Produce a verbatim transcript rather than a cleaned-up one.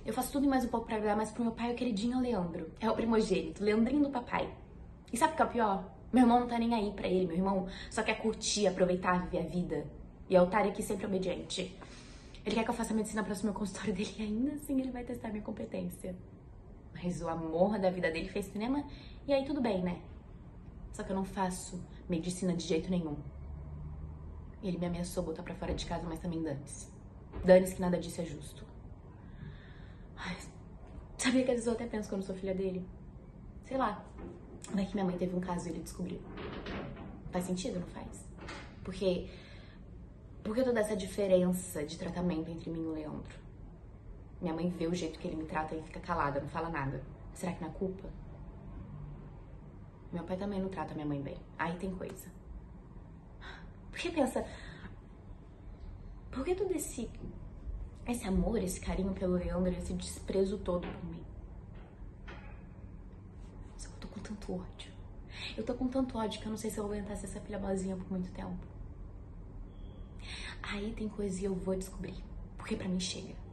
Eu faço tudo e mais um pouco pra agradar, mas pro meu pai é o queridinho Leandro. É o primogênito, Leandrinho do papai. E sabe o que é o pior? Meu irmão não tá nem aí pra ele. Meu irmão só quer curtir, aproveitar, viver a vida. E é o otário aqui sempre obediente. Ele quer que eu faça medicina próximo ao consultório dele e ainda assim ele vai testar minha competência. Mas o amor da vida dele fez cinema e aí tudo bem, né? Só que eu não faço medicina de jeito nenhum. Ele me ameaçou botar pra fora de casa, mas também dane-se. Dane-se que nada disso é justo. Ai, sabia que às vezes eu até penso que eu não sou filha dele? Sei lá. Vai que minha mãe teve um caso e ele descobriu. Faz sentido, não faz? Porque... Por que toda essa diferença de tratamento entre mim e o Leandro? Minha mãe vê o jeito que ele me trata e fica calada, não fala nada. Será que não é culpa? Meu pai também não trata minha mãe bem. Aí tem coisa. Por que pensa... Por que todo esse... Esse amor, esse carinho pelo Leandro, esse desprezo todo por mim? Só que eu tô com tanto ódio. Eu tô com tanto ódio que eu não sei se eu vou aguentar ser essa filha boazinha por muito tempo. Aí tem coisa e eu vou descobrir. Porque pra mim chega.